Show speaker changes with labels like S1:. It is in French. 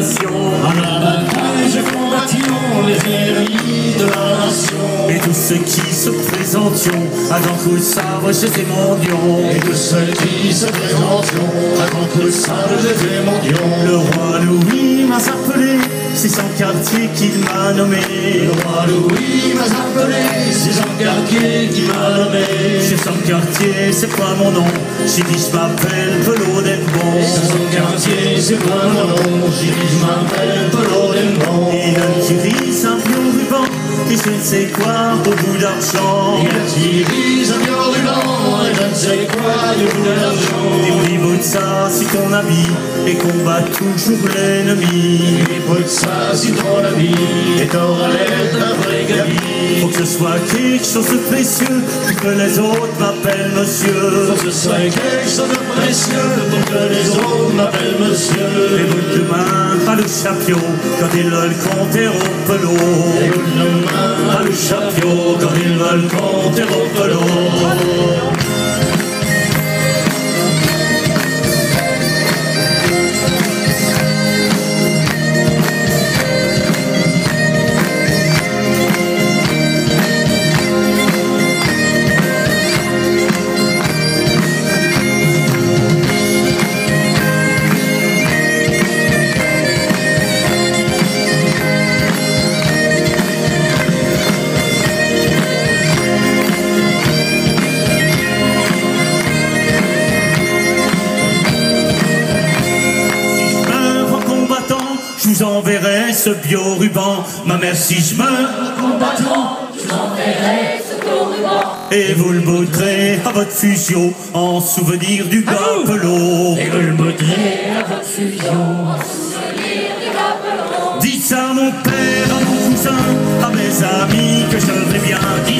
S1: nation.
S2: À la bataille combattions les ennemis de la nation.
S1: Et tous ceux qui se présentions à grand coup de sabre chez ces mendiants.
S2: Et tous ceux qui se présentions à grand coup de sabre chez ces mendiants.
S1: Le roi Louis m'a appelé, c'est son quartier qu'il m'a nommé.
S2: Le roi Louis m'a appelé, c'est son quartier qui m'a nommé.
S1: C'est son quartier, c'est quoi mon nom? J'ai dit je m'appelle Pelot d'Enbon.
S2: C'est son quartier, c'est quoi mon nom? J'ai dit je m'appelle Pelot d'Enbon.
S1: Il a tiré un vieux ruban et je ne sais quoi au bout d'argent.
S2: Il a tiré un vieux ruban et je ne sais quoi au bout d'argent.
S1: Et au niveau de ça, si ton habit et combat toujours l'ennemi.
S2: Et pour ça, si ton ami est en relève d'un vrai gabi.
S1: Faut que ce soit quelque chose de précieux pour que les autres m'appellent monsieur.
S2: Faut que ce soit quelque chose de précieux pour que les autres m'appellent monsieur.
S1: Les boules de main à le chapio quand ils veulent compter au pelot.
S2: Les boules de main à le chapio quand ils veulent compter au pelot.
S1: Je vous enverrai ce bio-ruban. Ma mère, si je meurs
S3: combattant, je vous enverrai ce bio-ruban.
S1: Et vous le bauderez à votre fusion en souvenir du gars Pelot.
S2: Et vous le bauderez
S3: à votre fusion en souvenir du gars Pelot.
S1: Dites à mon père, à mon cousin, à mes amis que je vais bien dire.